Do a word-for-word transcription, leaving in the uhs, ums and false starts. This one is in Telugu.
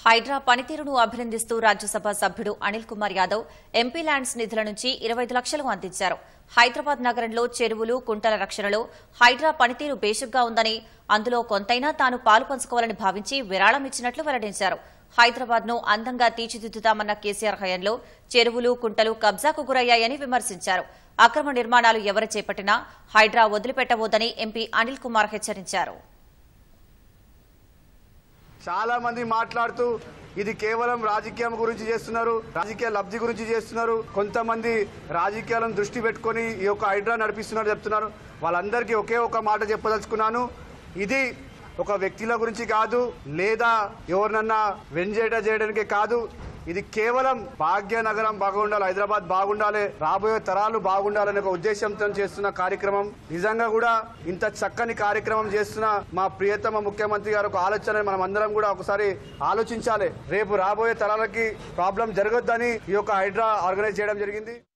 హైడ్రా పనితీరును అభినందిస్తూ రాజ్యసభ సభ్యుడు అనిల్ కుమార్ యాదవ్ ఎంపీ ల్యాండ్స్ నిధుల నుంచి ఇరవై ఐదు లక్షలు అందించారు. హైదరాబాద్ నగరంలో చెరువులు, కుంటల రక్షణలో హైడ్రా పనితీరు బేషుగ్గా ఉందని, అందులో కొంతైనా తాను పాలు పంచుకోవాలని భావించి విరాళం ఇచ్చినట్లు వెల్లడించారు. హైదరాబాద్ ను అందంగా తీర్చిదిద్దుతామన్న కేసీఆర్ హయాంలో చెరువులు, కుంటలు కబ్జాకు గురయ్యాయని విమర్శించారు. అక్రమ నిర్మాణాలు ఎవరు చేపట్టినా హైడ్రా వదిలిపెట్టబోదని ఎంపీ అనిల్ కుమార్ హెచ్చరించారు. చాలా మంది మాట్లాడుతూ ఇది కేవలం రాజకీయం గురించి చేస్తున్నారు, రాజకీయ లబ్ధి గురించి చేస్తున్నారు, కొంతమంది రాజకీయాలను దృష్టి పెట్టుకుని ఈ యొక్క హైడ్రా నడిపిస్తున్నారు చెప్తున్నారు. వాళ్ళందరికీ ఒకే ఒక మాట చెప్పదలుచుకున్నాను, ఇది ఒక వ్యక్తుల గురించి కాదు, లేదా ఎవరినన్నా వెంజేట చేయడానికి కాదు. ఇది కేవలం భాగ్యనగరం బాగుండాలి, హైదరాబాద్ బాగుండాలి, రాబోయే తరాలు బాగుండాలనే ఒక ఉద్దేశంతో చేస్తున్న కార్యక్రమం. నిజంగా కూడా ఇంత చక్కని కార్యక్రమం చేస్తున్న మా ప్రియతమ ముఖ్యమంత్రి గారు ఒక ఆలోచన మనం అందరం కూడా ఒకసారి ఆలోచించాలి. రేపు రాబోయే తరాలకి ప్రాబ్లం జరగొద్దని ఈ యొక్క హైడ్రా ఆర్గనైజ్ చేయడం జరిగింది.